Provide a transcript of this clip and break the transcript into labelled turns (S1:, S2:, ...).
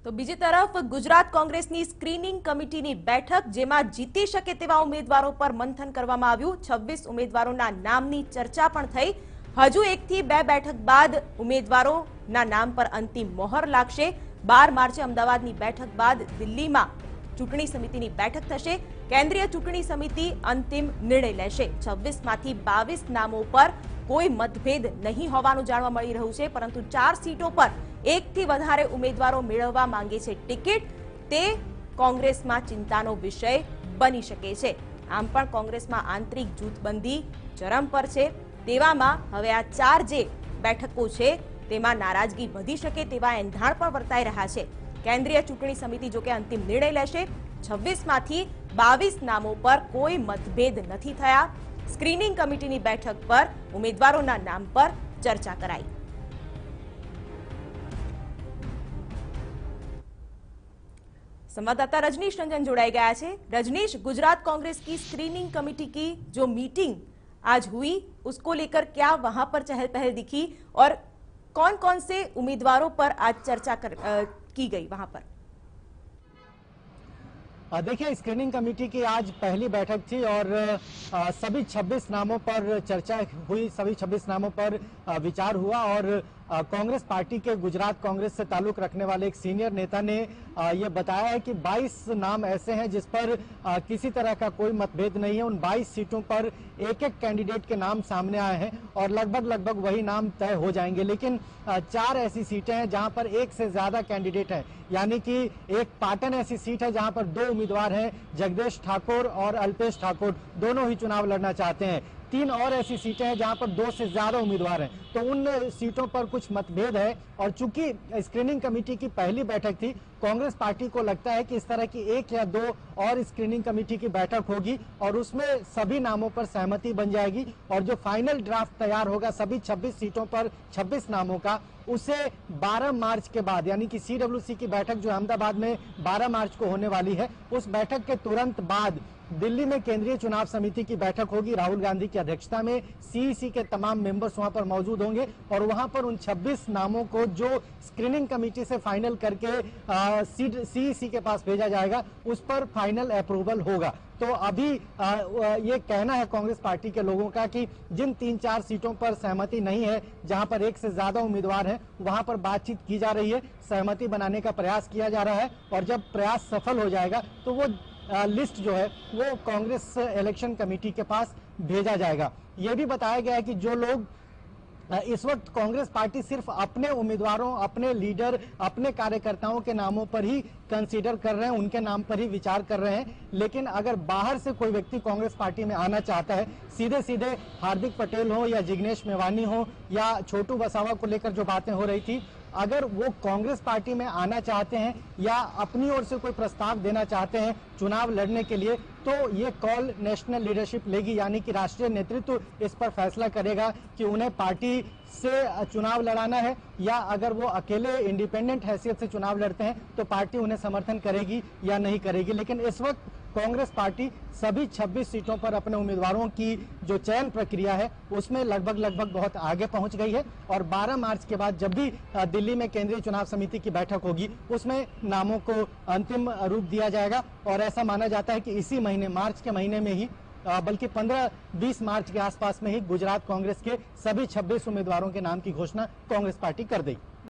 S1: તો બીજી તરફ ગુજરાત કોંગ્રેસની સ્ક્રીનિંગ કમિટીની બેઠક જેમાં જીતી શકે તેવા ઉમેદવારો પર મંથન કરવામાં આવ્યું। 26 ઉમેદવારોના નામની ચર્ચા પણ થઈ। હજુ 1 થી 2 બેઠક બાદ ઉમેદવારોના નામ પર અંતિમ મોહર લાગશે। 12 માર્ચે અમદાવાદની બેઠક બાદ દિલ્હીમાં ચૂંટણી સમિતિની બેઠક થશે। કેન્દ્રીય ચૂંટણી સમિતિ અંતિમ નિર્ણય લેશે। 26 માંથી 22 નામો પર કોઈ મતભેદ નહીં હોવાનું જાણવા મળી રહ્યું છે, પરંતુ 4 સીટો પર 1 થી વધારે ઉમેદવારો મેળવવા માંગે છે ટિકિટ। તે કોંગ્રેસમાં ચિંતાનો વિષય બની શકે છે। આમ પણ કોંગ્રેસમાં આંતરિક જૂથબંધી ચરમ પર છે। તેવામાં હવે આ 4 જે બેઠકો છે તેમાં નારાજગી વધી શકે તેવા એંધાણ પણ વર્તાઈ રહ્યા છે। કેન્દ્રીય ચૂંટણી સમિતિ જો કે અંતિમ નિર્ણય લેશે। 26 માંથી 22 નામો પર કોઈ મતભેદ નથી થયા। સ્ક્રીનિંગ કમિટીની બેઠક પર ઉમેદવારોના નામ પર ચર્चा कराई। संवाददाता रजनीश रंजन जोड़ाई गया है। रजनीश, गुजरात कांग्रेस की स्क्रीनिंग कमेटी की जो मीटिंग आज हुई उसको लेकर क्या वहां पर चहल पहल दिखी और कौन कौन से उम्मीदवारों पर आज चर्चा की गई वहां पर?
S2: देखिए, स्क्रीनिंग कमेटी की आज पहली बैठक थी और सभी 26 नामों पर चर्चा हुई, सभी 26 नामों पर विचार हुआ और कांग्रेस पार्टी के गुजरात कांग्रेस से ताल्लुक रखने वाले एक सीनियर नेता ने ये बताया है कि 22 नाम ऐसे हैं जिस पर किसी तरह का कोई मतभेद नहीं है। उन 22 सीटों पर एक एक कैंडिडेट के नाम सामने आए हैं और लगभग वही नाम तय हो जाएंगे, लेकिन 4 ऐसी सीटें हैं जहां पर 1 से ज्यादा कैंडिडेट हैं। यानी कि एक पाटन ऐसी सीट है जहां पर 2 उम्मीदवार हैं, जगदेश ठाकुर और अल्पेश ठाकुर, दोनों ही चुनाव लड़ना चाहते हैं। 3 और ऐसी सीटें हैं जहां पर 2 से ज्यादा उम्मीदवार हैं, तो उन सीटों पर कुछ मतभेद है। और चूंकि स्क्रीनिंग कमेटी की पहली बैठक थी, कांग्रेस पार्टी को लगता है कि इस तरह की 1 या 2 और स्क्रीनिंग कमेटी की बैठक होगी और उसमें सभी नामों पर सहमति बन जाएगी और जो फाइनल ड्राफ्ट तैयार होगा सभी 26 सीटों पर 26 नामों का, उसे 12 मार्च के बाद, यानी कि सीडब्ल्यूसी की बैठक जो अहमदाबाद में 12 मार्च को होने वाली है, उस बैठक के तुरंत बाद दिल्ली में केंद्रीय चुनाव समिति की बैठक होगी। राहुल गांधी की अध्यक्षता में सीईसी के तमाम मेंबर्स वहां पर मौजूद होंगे और वहां पर उन 26 नामों को जो स्क्रीनिंग कमेटी से फाइनल करके सीईसी के पास भेजा जाएगा, उस पर फाइनल अप्रूवल होगा। तो अभी ये कहना है कांग्रेस पार्टी के लोगों का कि जिन 3-4 सीटों पर सहमति नहीं है, जहां पर 1 से ज्यादा उम्मीदवार हैं, वहां पर बातचीत की जा रही है, सहमति बनाने का प्रयास किया जा रहा है और जब प्रयास सफल हो जाएगा तो वो लिस्ट जो है वो कांग्रेस इलेक्शन कमेटी के पास भेजा जाएगा। ये भी बताया गया है कि जो लोग इस वक्त कांग्रेस पार्टी सिर्फ अपने उम्मीदवारों, अपने लीडर, अपने कार्यकर्ताओं के नामों पर ही कंसीडर कर रहे हैं, उनके नाम पर ही विचार कर रहे हैं, लेकिन अगर बाहर से कोई व्यक्ति कांग्रेस पार्टी में आना चाहता है, सीधे सीधे हार्दिक पटेल हो या जिग्नेश मेवानी हो या छोटू वसावा को लेकर जो बातें हो रही थी, अगर वो कांग्रेस पार्टी में आना चाहते हैं या अपनी ओर से कोई प्रस्ताव देना चाहते हैं चुनाव लड़ने के लिए, तो ये कॉल नेशनल लीडरशिप लेगी, यानी कि राष्ट्रीय नेतृत्व इस पर फैसला करेगा कि उन्हें पार्टी से चुनाव लड़ाना है या अगर वो अकेले इंडिपेंडेंट हैसियत से चुनाव लड़ते हैं तो पार्टी उन्हें समर्थन करेगी या नहीं करेगी। लेकिन इस वक्त कांग्रेस पार्टी सभी 26 सीटों पर अपने उम्मीदवारों की जो चयन प्रक्रिया है उसमें लगभग बहुत आगे पहुंच गई है और 12 मार्च के बाद जब भी दिल्ली में केंद्रीय चुनाव समिति की बैठक होगी उसमें नामों को अंतिम रूप दिया जाएगा और ऐसा माना जाता है कि इसी महीने, मार्च के महीने में ही, बल्कि 15-20 मार्च के आसपास में ही गुजरात कांग्रेस के सभी 26 उम्मीदवारों के नाम की घोषणा कांग्रेस पार्टी कर देगी।